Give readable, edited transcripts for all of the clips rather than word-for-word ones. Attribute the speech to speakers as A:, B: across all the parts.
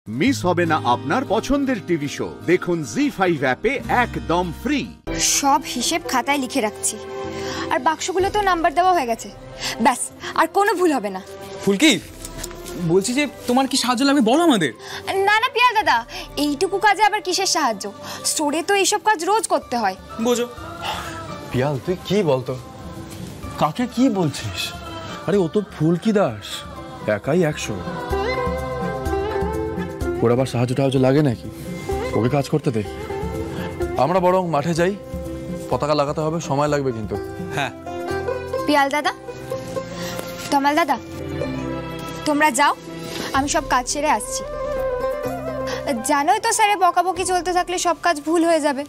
A: Miss হবে না আপনার পছন্দের টিভি শো। দেখুন জি5 অ্যাপে একদম ফ্রি।
B: সব হিসেব খাতায় লিখে রাখছি, আর বাক্সগুলোতেও নাম্বার দেওয়া হয়ে গেছে। ব্যাস, আর কোনো ভুল হবে না।
C: ফুলকি, বলছি যে তোমার কি সাহায্য লাগবে বলো আমাদের।
B: না না পিয়াল দাদা, এইটুকু কাজে আবার কিসের সাহায্য? স্টোরে তো এইসব কাজ রোজ করতে হয়, বোঝো।
D: পিয়াল তুই কি বলতো, কাকে কি বলছিস? আরে ও তো ফুলকি দাস, একাই 100। ওর আবার সাহায্য লাগে নাকি? ওকে কাজ করতে দে। আমরা বরং মাঠে যাই, পতাকা লাগাতে হবে, সময় লাগবে কিন্তু।
C: হ্যাঁ
B: পিয়াল দাদা, তমাল দাদা, তোমরা যাও, আমি সব কাজ সেরে আসছি। জানোই তো স্যারে বকাবকি চলতে থাকলে সব কাজ ভুল হয়ে যাবে।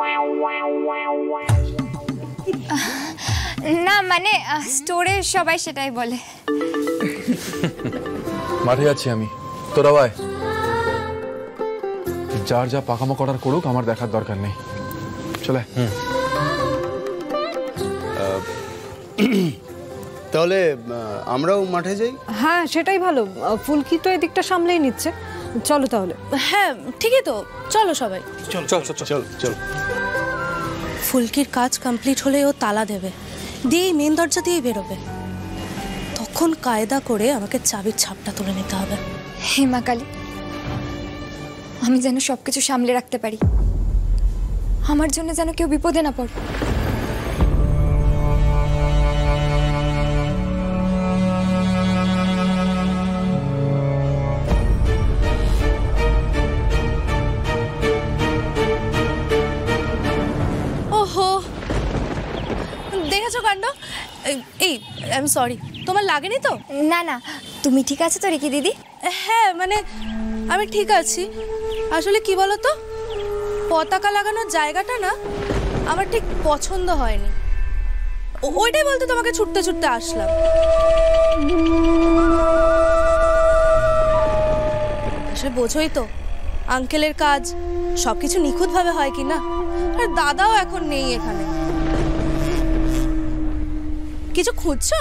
B: না মানে স্টোরে সবাই সেটাই বলে।
D: মাঠে যাচ্ছি আমি, তোরা ভাই যার যা পাকামো করার করুক, আমার দেখার দরকার নেই। চলে।
E: তাহলে আমরাও মাঠে যাই।
F: হ্যাঁ সেটাই ভালো, ফুলকি তো এদিকটা সামলেই নিচ্ছে। চলো তাহলে।
G: হ্যাঁ ঠিকই তো, চলো সবাই।
C: চল চল চল চল চল।
G: ফুলকির কাজ কমপ্লিট হলে ও তালা দেবে, দিয়ে মেন দরজা দিয়ে বেরোবে। তখন কায়দা করে আমাকে চাবির ছাপটা তুলে নিতে হবে।
B: হে মা কালী, আমি যেন সবকিছু সামলে রাখতে পারি, আমার জন্য যেন কেউ বিপদে না পড়ে।
G: ওহো, দেখেছো কাণ্ড? এই আই এম সরি, তোমার লাগেনি তো?
B: না না, তুমি ঠিক আছো তো রিকি দিদি?
G: হ্যাঁ মানে আমি ঠিক আছি। আসলে কি বলো তো, পতাকা লাগানোর জায়গাটা না আমার ঠিক পছন্দ হয়নি, ওইটাই বলতে তোমাকে ছুটতে ছুটতে আসলাম। আসলে বোঝোই তো আঙ্কেলের কাজ সবকিছু নিখুঁতভাবে হয় কি না, আর দাদাও এখন নেই এখানে। কিছু খুঁজছো?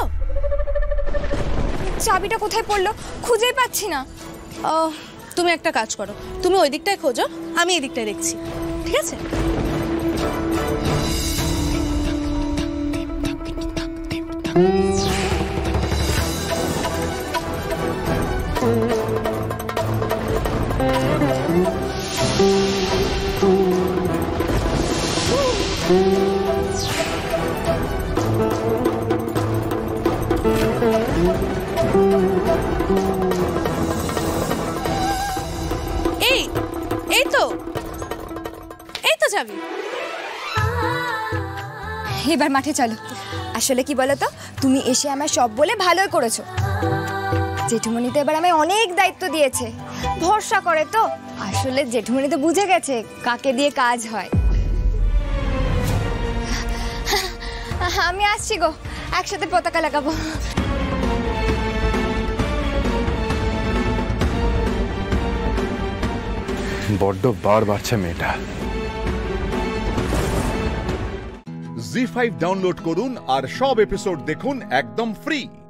B: চাবিটা কোথায় পড়লো খুঁজেই পাচ্ছি না।
G: তুমি একটা কাজ করো, তুমি ওই দিকটায় খোঁজো, আমি এই দিকটায় দেখছি, ঠিক আছে? এই তো যাবি।
B: এবার মাঠে চলো। আসলে কি বলো তো, তুমি এসে আমার সব বলে ভালোই করেছো। জেঠুমনি তো এবার আমায় অনেক দায়িত্ব দিয়েছে, ভরসা করে তো। আসলে জেঠুমনি তো বুঝে গেছে কাকে দিয়ে কাজ হয়। আমি আসছি গো, একসাথে পতাকা লাগাবো।
D: বড্ড বার বাড়ছে মেয়েটা।
A: জি5 ডাউনলোড করুন আর সব এপিসোড দেখুন একদম ফ্রি।